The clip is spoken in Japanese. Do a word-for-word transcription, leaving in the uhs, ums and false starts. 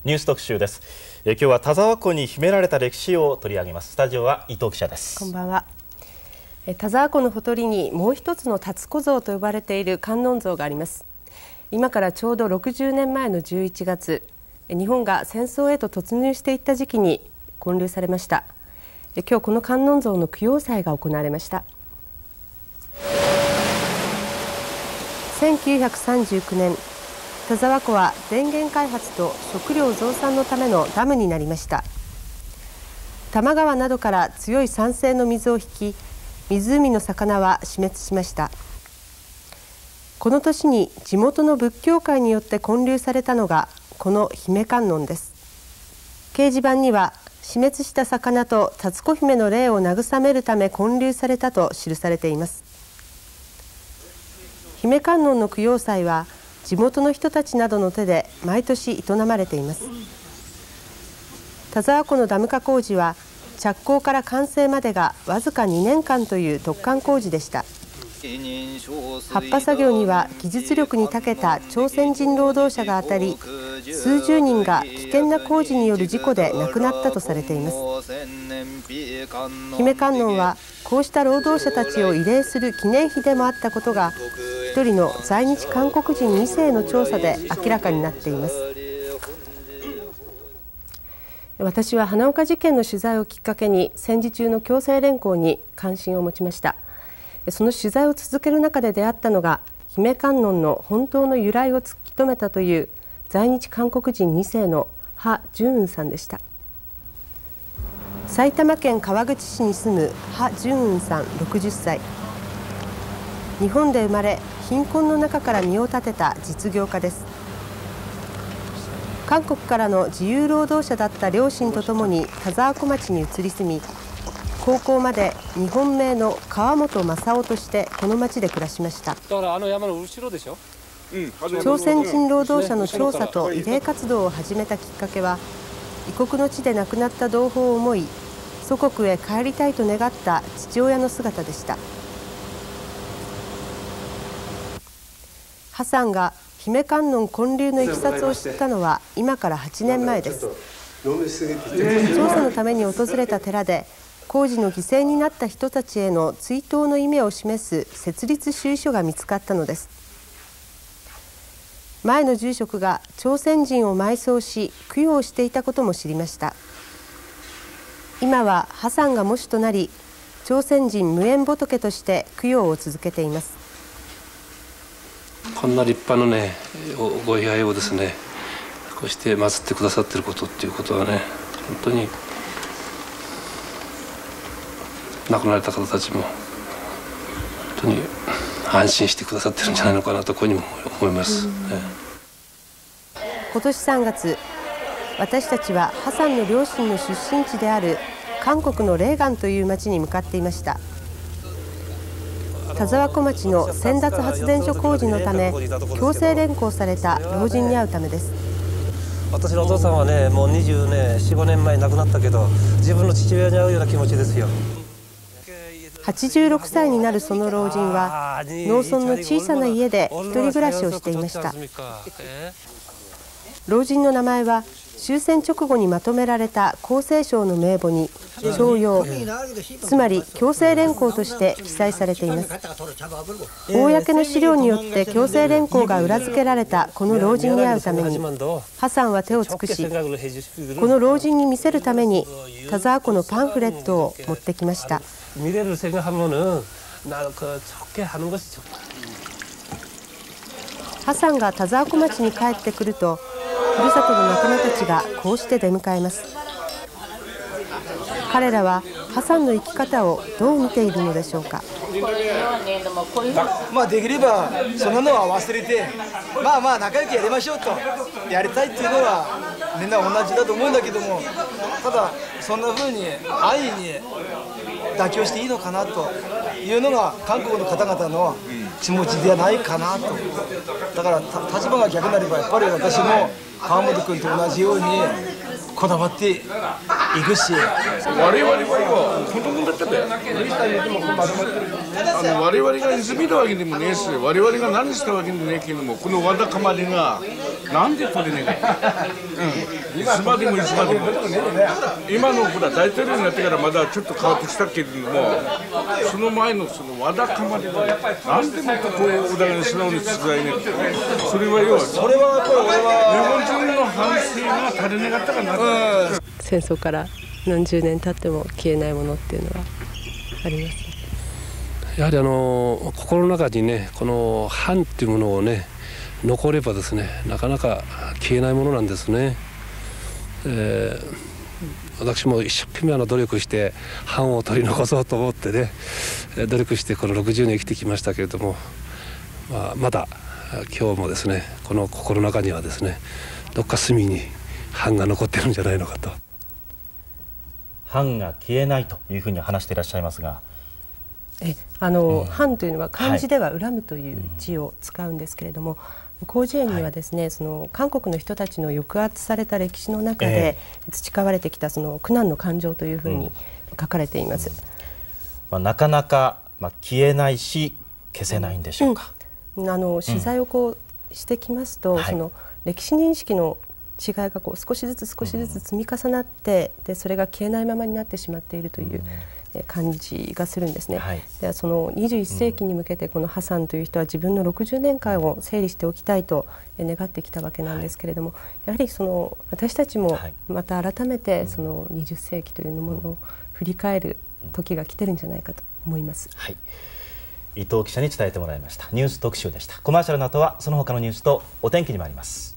ニュース特集です。え今日は田沢湖に秘められた歴史を取り上げます。スタジオは伊藤記者です。 こんばんは。え田沢湖のほとりにもう一つの立子像と呼ばれている観音像があります。今からちょうどろくじゅうねんまえのじゅういちがつ、日本が戦争へと突入していった時期に建立されました。今日この観音像の供養祭が行われました。せんきゅうひゃくさんじゅうきゅうねん、田沢湖は電源開発と食料増産のためのダムになりました。多摩川などから強い酸性の水を引き、湖の魚は死滅しました。この年に地元の仏教会によって建立されたのがこの姫観音です。掲示板には死滅した魚と立子姫の霊を慰めるため建立されたと記されています。姫観音の供養祭は地元の人たちなどの手で毎年営まれています。田沢湖のダム化工事は着工から完成までがわずかにねんかんという突貫工事でした。発破作業には技術力に長けた朝鮮人労働者が当たり、数十人が危険な工事による事故で亡くなったとされています。姫観音はこうした労働者たちを慰霊する記念碑でもあったことが一人の在日韓国人にせいの調査で明らかになっています。私は花岡事件の取材をきっかけに戦時中の強制連行に関心を持ちました。その取材を続ける中で出会ったのが姫観音の本当の由来を突き止めたという在日韓国人にせいのハ・ジュンウンさんでした。埼玉県川口市に住むハ・ジュンウンさんろくじゅっさい。日本で生まれ貧困の中から身を立てた実業家です。韓国からの自由労働者だった両親とともに田沢湖町に移り住み、高校まで日本名の川本正夫としてこの町で暮らしました。だからあの山の後ろでしょ。朝鮮人労働者の調査と慰霊活動を始めたきっかけは、異国の地で亡くなった同胞を思い、祖国へ帰りたいと願った父親の姿でした。ハさんが姫観音建立のいきさつを知ったのは今からはちねんまえです。調査のために訪れた寺で工事の犠牲になった人たちへの追悼の意味を示す設立収書が見つかったのです。前の住職が朝鮮人を埋葬し供養していたことも知りました。今はハさんが喪主となり、朝鮮人無縁仏として供養を続けています。 こんな立派なねご遺骸をですね、こうして祀ってくださっていることっていうことはね、本当に亡くなられた方たちも本当に安心してくださってるんじゃないのかなとここにも思います、ね。 今年さんがつ、私たちはハさんの両親の出身地である韓国のレーガンという町に向かっていました。田沢湖町の先達発電所工事のため強制連行された老人に会うためです。 私のお父さんはね、もうにじゅうよん、ごねんまえに亡くなったけど、自分の父親に会うような気持ちですよ。 はちじゅうろくさいになるその老人は農村の小さな家で一人暮らしをしていました。老人の名前は終戦直後にまとめられた厚生省の名簿に徴用、つまり強制連行として記載されています。公の資料によって強制連行が裏付けられたこの老人に会うためにハさんは手を尽くし、この老人に見せるために田沢湖のパンフレットを持ってきました。ハさんが田沢湖町に帰ってくると、ふるさとの仲間たちがこうして出迎えます。彼らはハさんの生き方をどう見ているのでしょうか。 まあできればそんなのは忘れて、まあまあ仲良くやりましょうと、やりたいっていうのはみんな同じだと思うんだけども、ただそんな風に安易に妥協していいのかなというのが韓国の方々の気持ちではないかなと。だから立場が逆になればやっぱり私も川本君と同じようにこだわっていくし、 我々は子供だったんだよ。あの我々が泉だわけでもねえし、我々が何したわけでもねえけども、このわだかまりがなんで取れねえか。うん、いつまでもいつまでも。今のほら大統領になってからまだちょっと変わってきたけれども、その前のそのわだかまりがなんでもっとこうお互いに素直に伝えねえ。それは要はそれはやっぱり俺は日本人の反省が足りなかったかなと。 戦争から何十年経っても消えないものっていうのはあります。 やはりあの心の中にね、この藩っていうものをね残ればですね、なかなか消えないものなんですね。えー、私も一生懸命あの努力して藩を取り残そうと思ってね、努力してこのろくじゅうねん生きてきましたけれども、まあ、まだ今日もですね、この心の中にはですね、どっか隅に藩が残ってるんじゃないのかと。 藩が消えないというふうに話していらっしゃいますが、 えあの、 うん、 藩というのは漢字では恨むという字を使うんですけれども、広辞苑にはですね、はい、その韓国の人たちの抑圧された歴史の中で培われてきたその苦難の感情というふうに書かれています。うんまあ、なかなか、まあ、消えないし消せないんでしょうか。 うん、あの取材をこうしてきますと、うん、その歴史認識の違いがこう少しずつ少しずつ積み重なって、うん、でそれが消えないままになってしまっているという、うん、感じがするんですね。はい、でそのにじゅういっ世紀に向けてこのハサンという人は自分のろくじゅうねんかんを整理しておきたいと願ってきたわけなんですけれども、はい、やはりその私たちもまた改めてそのにじゅっ世紀というものを振り返る時が来てるんじゃないかと思います。 はい、伊藤記者に伝えてもらいました。ニュース特集でした。コマーシャルの後はその他のニュースとお天気に参ります。